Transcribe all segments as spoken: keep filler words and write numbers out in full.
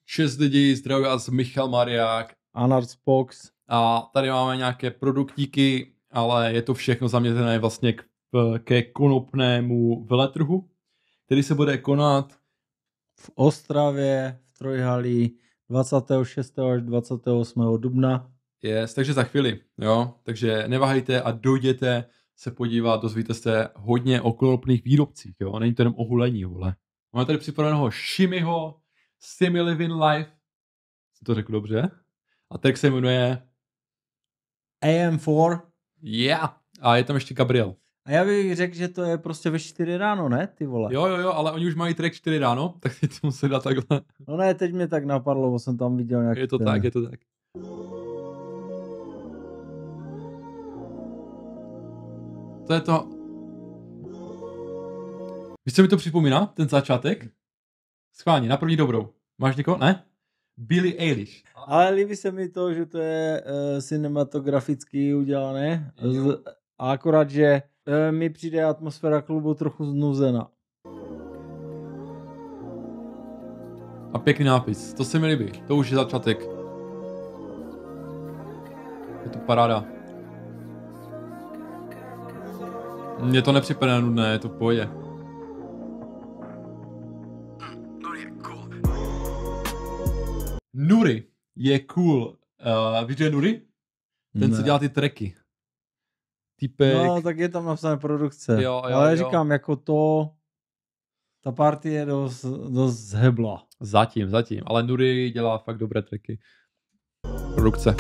Čest lidi, zdraví vás Michal Mariák. A Narspox. A tady máme nějaké produktíky, ale je to všechno zaměřené vlastně k, ke konopnému veletrhu, který se bude konat v Ostravě, v Trojhalí dvacátého šestého až dvacátého osmého dubna. Yes, takže za chvíli, jo. Takže neváhejte a dojděte se podívat, dozvíte se hodně o konopných výrobcích, jo. Není to jenom o hulení, vole. Máme tady připraveného Shimiho, Simi Living Life, jsem to řekl dobře, a track se jmenuje A M čtyři. Yeah, a je tam ještě Gabriel. A já bych řekl, že to je prostě ve čtyři ráno, ne, ty vole? Jo, jo, jo, ale oni už mají track čtyři ráno, tak teď to musí dát takhle. No ne, teď mě tak napadlo, bo jsem tam viděl nějaký... Je to ten... tak, je to tak. To je to... Víš, co mi to připomíná, ten začátek? Schválně, na první dobrou. Máš někoho? Ne? Billie Eilish. Ale líbí se mi to, že to je uh, cinematograficky udělané. Z, a akorát, že uh, mi přijde atmosféra klubu trochu znuzená. A pěkný nápis, to se mi líbí. To už je začátek. Je to paráda. Mně to nepřipadá nudné, je to v pohodě. Nuri je cool. Uh, víš, že je Nuri? Ten, ne. co dělá ty tracky. Týpek. No, tak je tam napsané produkce. Jo, jo, ale jo. říkám, jako to... Ta party je dost, dost zhebla. Zatím, zatím. Ale Nuri dělá fakt dobré tracky. Produkce.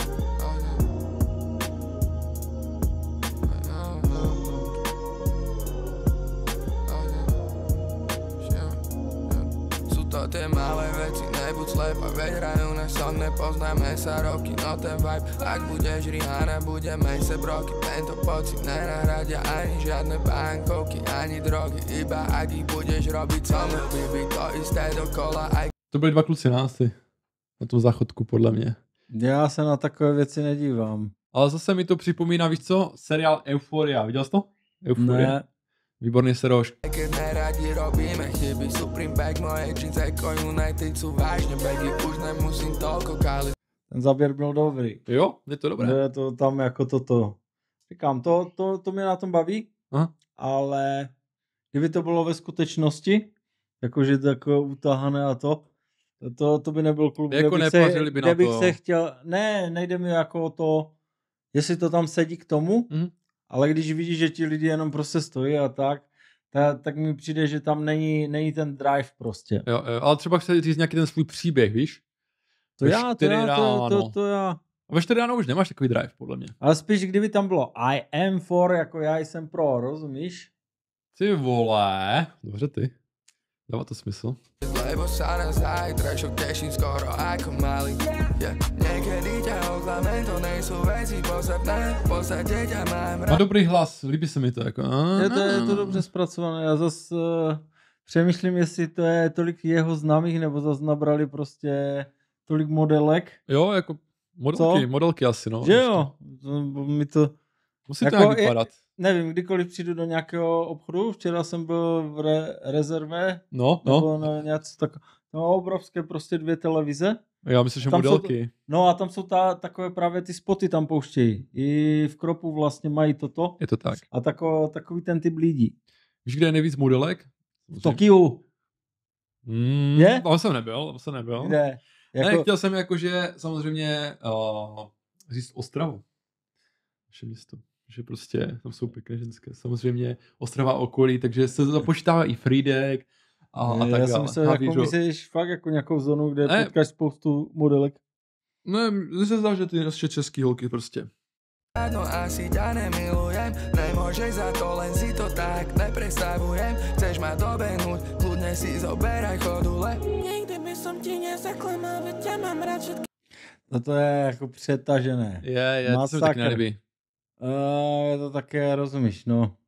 Tie malé veci, nebuď slepa, veď hrajú na song, nepoznáme sa roky, no ten vibe, ak budeš Rihanna, budeme se broky, tento pocit nenahradia ani žiadne bankovky, ani drogy, iba ak ich budeš robiť so mnou, baby, to isté dokola, aj... To byli dva kluci na asi, na tom záchodku, podle mě. Já se na takové věci nedívám. Ale zase mi to připomíná, víš co, seriál Euphoria, viděl jsi to? Euphoria? Ne. Výborný seroš. Keď neradi robíme chyby, Supreme bag, moje jeans jako United sú vážne bagy, už nemusím toľko káli. Ten záběr byl dobrý. Jo, je to dobré. Je to tam jako toto. Říkám, to, to, to mě na tom baví, Aha. ale kdyby to bylo ve skutečnosti, jakože takové utahané a to, to, to by nebyl klub, jako kde bych, se, by kde bych to. se chtěl, ne, nejde mi jako to, jestli to tam sedí k tomu, mm. ale když vidíš, že ti lidi jenom prostě stojí a tak, tak, tak mi přijde, že tam není, není ten drive prostě. Jo, jo, ale třeba chci říct nějaký ten svůj příběh, víš? To ve já, to já, to, to, to já. A ve čtyři ráno už nemáš takový drive, podle mě. Ale spíš, kdyby tam bylo I am for, jako já jsem pro, rozumíš? Ty vole, dobře ty. Dává to smysl. Lebo sa na zajtrajšok teším skoro ako malý. Yeah. Niekedy ťa oklamem, to nejsou veci podstatné, v podstate ťa mám rád. Má dobrý hlas, líbí se mi to. Jako, a, Je to, je to dobře zpracované. Já zase uh, přemýšlím, jestli to je tolik jeho známých, nebo zase nabrali prostě tolik modelek. Jo, jako modelky, Co? modelky asi, no. Že jo? To, mi to... Musí jako to nějak vypadat. Nevím, kdykoliv přijdu do nějakého obchodu, včera jsem byl v re- rezerve, No, nebo no. na něco tak, no obrovské prostě dvě televize. Já myslím, že tam modelky. Jsou, no a tam jsou ta, takové právě ty spoty tam pouštějí. I v Kropu vlastně mají toto. Je to tak. A tako, takový ten typ lidí. Víš, kde je nejvíc modelek? V Tokiu. Mm, je? Tam jsem nebyl, tam jsem nebyl. Kde? Jako... Ne, chtěl jsem jakože samozřejmě uh, říct Ostravu. Naše město. Že prostě tam jsou pěkné ženské. Samozřejmě Ostrava okolí, takže se započítává i Frýdek a, a tak dále. Já jsem myslel, jako myslíš fakt jako nějakou zónu, kde ne. potkáš spoustu modelek. Ne, mně se zdá, že ty ještě český holky prostě. No asi ťa nemilujem, nemôžeš za to, len si to tak neprestavujem. Chceš ma dobehnúť, kľudne si zoberaj chodule. Nikdy by som ti nezaklamal, veď ťa mám rád všetky. No to je jako přetažené. Je, je, to se mi tak nelíbí. Uh, je to také, rozumíš, no.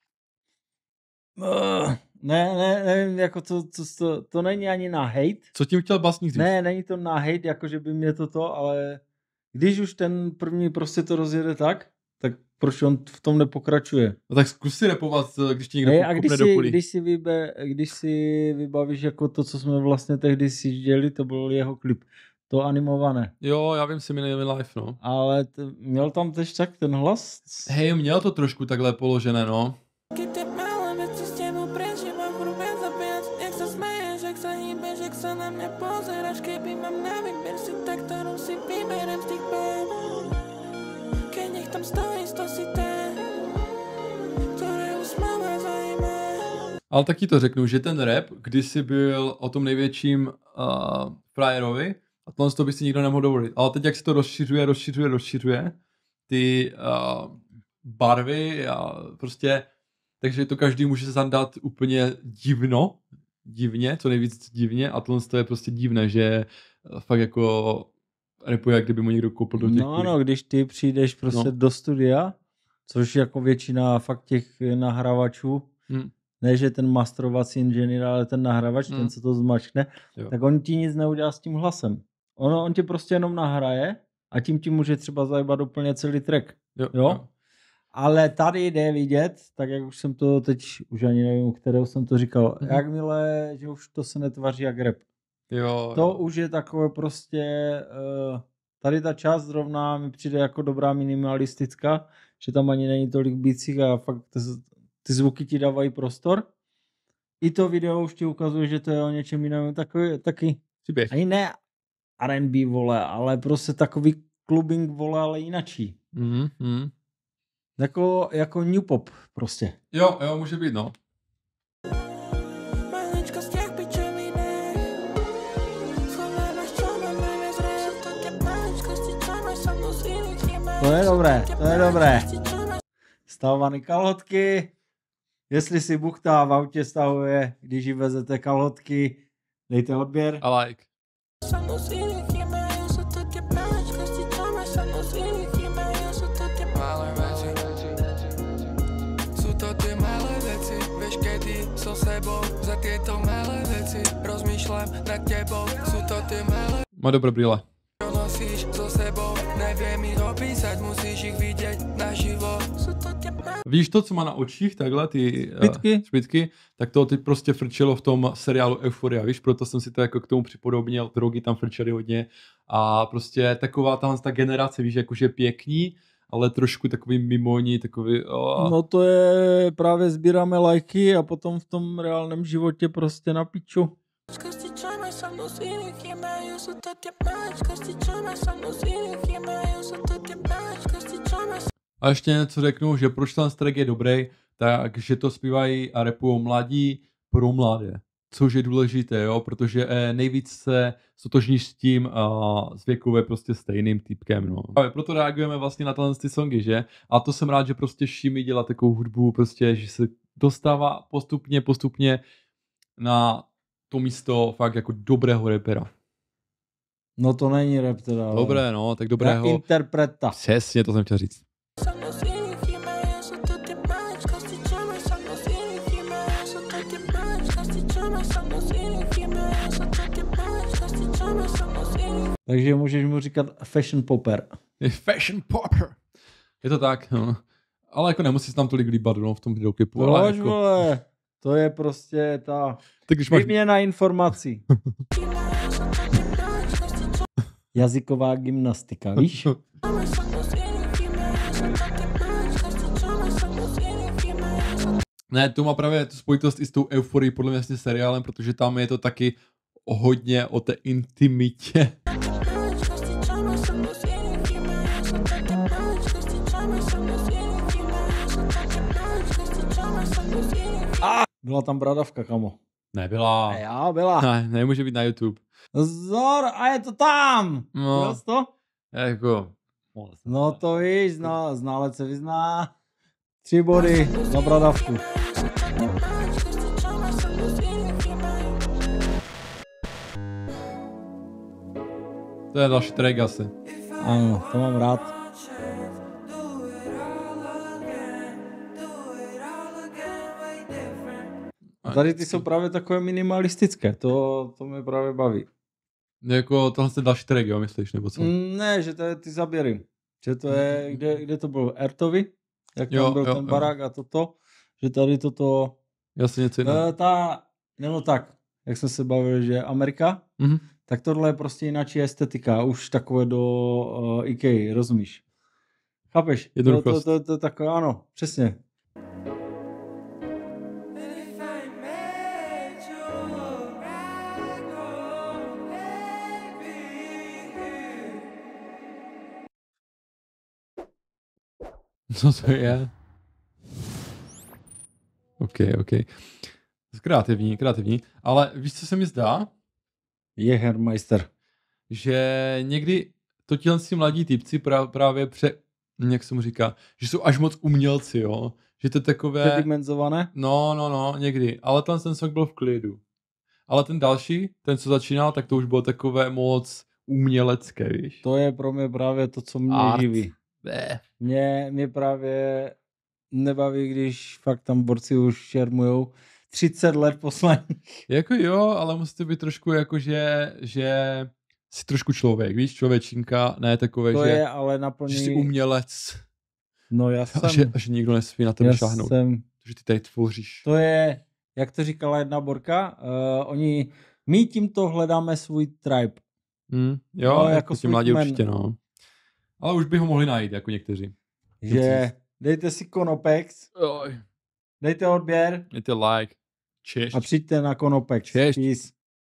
Uh, ne, ne, nevím, jako to, to, to, to není ani na hate. Co tím chtěl básník říct? Ne, není to na hate, jako že by mě toto, ale když už ten první prostě to rozjede tak, tak proč on v tom nepokračuje. No tak zkus si repovat, když ti někdo Hej, a když kopne do si, půlí. když, si vybe, když si vybavíš jako to, co jsme vlastně tehdy si dělali, to byl jeho klip. To animované. Jo, já vím si Minimum Life, no. Ale t- měl tam tež tak ten hlas? Hej, měl to trošku takhle položené, no. Ale taky to řeknu, že ten rap kdysi byl o tom největším uh, frajerovi a tohle to by si nikdo nemohl dovolit. Ale teď jak se to rozšiřuje, rozšiřuje, rozšiřuje, ty uh, barvy a prostě, takže to každý může zandat úplně divno, divně, co nejvíc divně a tohle to je prostě divné, že fakt jako rapuje, jak kdyby mu někdo koupil do těch No ano, když ty přijdeš prostě No. do studia, což jako většina fakt těch nahrávačů, Hmm. ne, že ten masterovací inženýr, ale ten nahrávač, Hmm. ten, co to zmačkne, Jo. tak on ti nic neudělá s tím hlasem. Ono, on ti prostě jenom nahraje a tím ti může třeba zajebat úplně celý track. Jo, Jo? jo. Ale tady jde vidět, tak jak už jsem to teď, už ani nevím, u kterého jsem to říkal, Mhm. jakmile, že už to se netvaří jak rap. Jo, To jo. už je takové prostě, uh, tady ta část zrovna mi přijde jako dobrá minimalistická, že tam ani není tolik bicích a fakt ty, ty zvuky ti dávají prostor. I to video už ti ukazuje, že to je o něčem jiném, takový, taky, Příběh. ani ne R and B vole, ale prostě takový clubbing vole, ale jinačí. Mhm, mhm. Jako, jako new pop prostě. Jo, jo, může být, no. To je dobré, to je dobré. Stavované kalhotky. Jestli si buchta v autě stahuje, když ji vezete kalhotky, dejte odběr. I like. Malé veci, sú to tie malé veci, vieš kedy so sebou za tieto malé veci rozmýšľam nad tebou, sú to tie malé, Má dobré brýle. čo nosíš so sebou, neviem ich opísať, musíš ich vidieť naživo. Sú to tie malé Víš to, co má na očích, takhle ty eh, Špitky? špitky, tak to ty prostě frčelo v tom seriálu Euphoria, víš, proto jsem si to jako k tomu připodobnil, drogy tam frčely hodně a prostě taková tahle ta generace, víš, jakože pěkní, ale trošku takový mimoní, takový... Oh. No to je, právě sbíráme lajky a potom v tom reálném životě prostě na piču. Každý, čo máš so mnou z iných e-mailov, sú to tie malé, každý, čo máš so mnou z iných e-mailov, sú to tie malé, každý, čo máš A ještě něco řeknu, že proč ten track je dobrý, takže to zpívají a rapujou mladí pro mladé. Což je důležité, jo, protože eh, nejvíc se stotožníš s tím uh, s věkově prostě stejným typkem, no. A proto reagujeme vlastně na tyhle ty songy, že? A to jsem rád, že prostě Shimmy dělá takovou hudbu, prostě, že se dostává postupně, postupně na to místo fakt jako dobrého rapera. No to není rap teda. ale Dobré, no, tak to je dobrého. interpreta. Přesně, to jsem chtěl říct. so mnou z iných e-mailov, sú to tie malé, každý, čo máš so mnou z iných e-mailov, sú to tie malé, každý, čo máš so mnou z iných e-mailov, sú to tie malé, každý, čo máš so mnou z iných. Takže můžeš mu říkat fashion popper. Je fashion popper. Je to tak, no. Ale jako nemusíš tam tolik líbat, no, v tom videoklipu. Ale Proč, jako, vole? To je prostě ta tak když máš... výměna informací. Jazyková gymnastika, víš? Ne, to má právě tu spojitost i s tou euforií, podle mě s seriálem, protože tam je to taky hodně o té intimitě. Byla tam bradavka, kamo. Nebyla. A já byla. Ne, nemůže být na YouTube. Zor, a je to tam! No. Viděl jsi to? Jako... No to víš, zná, ználec se vyzná. Tři body za bradavku. To je další track asi. Ano, to mám rád. A tady ty jsou právě takové minimalistické, to, to mě právě baví. Jako tohle je další track, jo, myslíš, nebo co? Mm, Ne, že to je ty zaběry. Že to je, kde, kde to bylo? Ertovi? jak tam Jo, byl jo, ten jo. barák a toto, že tady toto, Jasně něco jiného. uh, ta, nebo tak, jak jsme se bavili, že Amerika, Mhm. tak tohle je prostě jináčí estetika, už takové do uh, IKEA, rozumíš? Chápeš? To, to, Jednoduchost. to, to takové, ano, přesně. Co to je? OK, OK. Kreativní, kreativní. Ale víš, co se mi zdá? Jägermeister. Že někdy to tihle si mladí týpci pra, právě pře... Jak se mu říká? Že jsou až moc umělci, jo? Že to je takové... Předimenzované? No, no, no, někdy. Ale ten, ten song byl v klidu. Ale ten další, ten, co začínal, tak to už bylo takové moc umělecké, víš? To je pro mě právě to, co mě Art. živí. Bé. Mě, mě právě nebaví, když fakt tam borci už šermujou třicet let posledních. Jako jo, ale musíte být trošku jako, že, že jsi trošku člověk, víš? Člověčinka, ne takové, To že, je ale že jsi naplnění... umělec. No já A jsem... že, a že nikdo nesmí na tebe já šáhnout. jsem... Že ty tady tvoříš. To je, jak to říkala jedna borka, uh, oni, my tímto hledáme svůj tribe. Hmm, jo, No, no, jako jako ti svůj mladí kmen. určitě, no. Ale už by ho mohli najít, jako někteří. Že dejte si Konopex, Oj. dejte odběr Dejte like. Češť. a přijďte na Konopex. Češť. Peace.